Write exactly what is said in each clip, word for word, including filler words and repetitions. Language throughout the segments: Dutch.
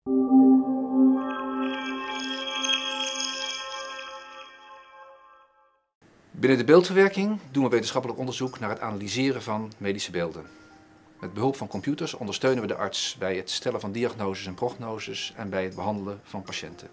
Binnen de beeldverwerking doen we wetenschappelijk onderzoek naar het analyseren van medische beelden. Met behulp van computers ondersteunen we de arts bij het stellen van diagnoses en prognoses en bij het behandelen van patiënten.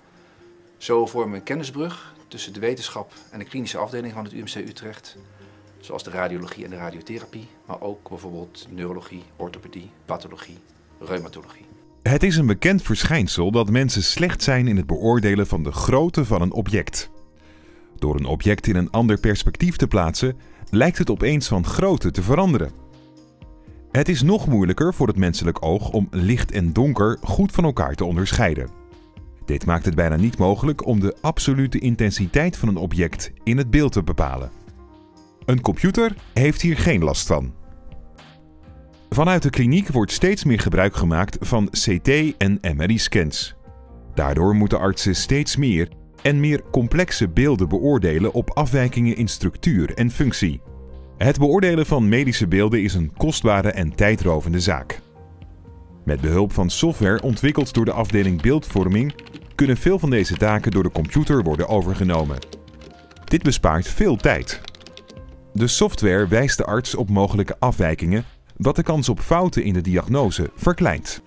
Zo vormen we een kennisbrug tussen de wetenschap en de klinische afdeling van het U M C Utrecht, zoals de radiologie en de radiotherapie, maar ook bijvoorbeeld neurologie, orthopedie, pathologie, reumatologie. Het is een bekend verschijnsel dat mensen slecht zijn in het beoordelen van de grootte van een object. Door een object in een ander perspectief te plaatsen, lijkt het opeens van grootte te veranderen. Het is nog moeilijker voor het menselijk oog om licht en donker goed van elkaar te onderscheiden. Dit maakt het bijna niet mogelijk om de absolute intensiteit van een object in het beeld te bepalen. Een computer heeft hier geen last van. Vanuit de kliniek wordt steeds meer gebruik gemaakt van C T en M R I-scans. Daardoor moeten artsen steeds meer en meer complexe beelden beoordelen op afwijkingen in structuur en functie. Het beoordelen van medische beelden is een kostbare en tijdrovende zaak. Met behulp van software ontwikkeld door de afdeling beeldvorming kunnen veel van deze taken door de computer worden overgenomen. Dit bespaart veel tijd. De software wijst de arts op mogelijke afwijkingen, wat de kans op fouten in de diagnose verkleint.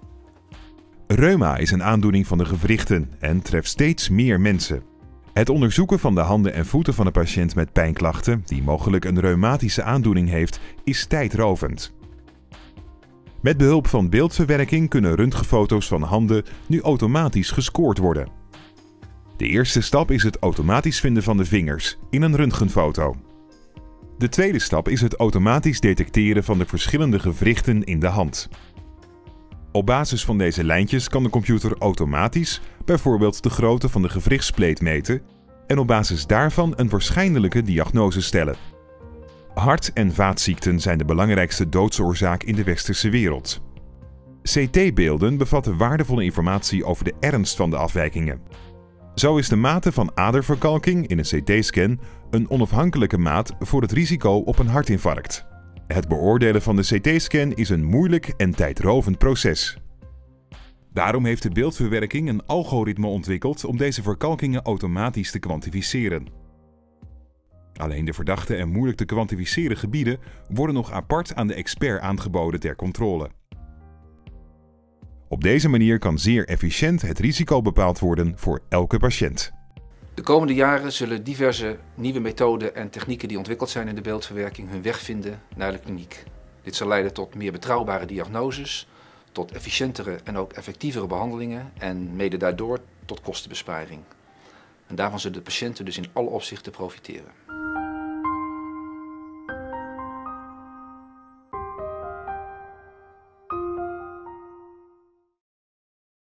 Reuma is een aandoening van de gewrichten en treft steeds meer mensen. Het onderzoeken van de handen en voeten van een patiënt met pijnklachten, die mogelijk een reumatische aandoening heeft, is tijdrovend. Met behulp van beeldverwerking kunnen röntgenfoto's van handen nu automatisch gescoord worden. De eerste stap is het automatisch vinden van de vingers in een röntgenfoto. De tweede stap is het automatisch detecteren van de verschillende gewrichten in de hand. Op basis van deze lijntjes kan de computer automatisch bijvoorbeeld de grootte van de gewrichtspleet meten en op basis daarvan een waarschijnlijke diagnose stellen. Hart- en vaatziekten zijn de belangrijkste doodsoorzaak in de westerse wereld. C T-beelden bevatten waardevolle informatie over de ernst van de afwijkingen. Zo is de mate van aderverkalking in een C T-scan een onafhankelijke maat voor het risico op een hartinfarct. Het beoordelen van de C T-scan is een moeilijk en tijdrovend proces. Daarom heeft de beeldverwerking een algoritme ontwikkeld om deze verkalkingen automatisch te kwantificeren. Alleen de verdachte en moeilijk te kwantificeren gebieden worden nog apart aan de expert aangeboden ter controle. Op deze manier kan zeer efficiënt het risico bepaald worden voor elke patiënt. De komende jaren zullen diverse nieuwe methoden en technieken die ontwikkeld zijn in de beeldverwerking hun weg vinden naar de kliniek. Dit zal leiden tot meer betrouwbare diagnoses, tot efficiëntere en ook effectievere behandelingen en mede daardoor tot kostenbesparing. En daarvan zullen de patiënten dus in alle opzichten profiteren.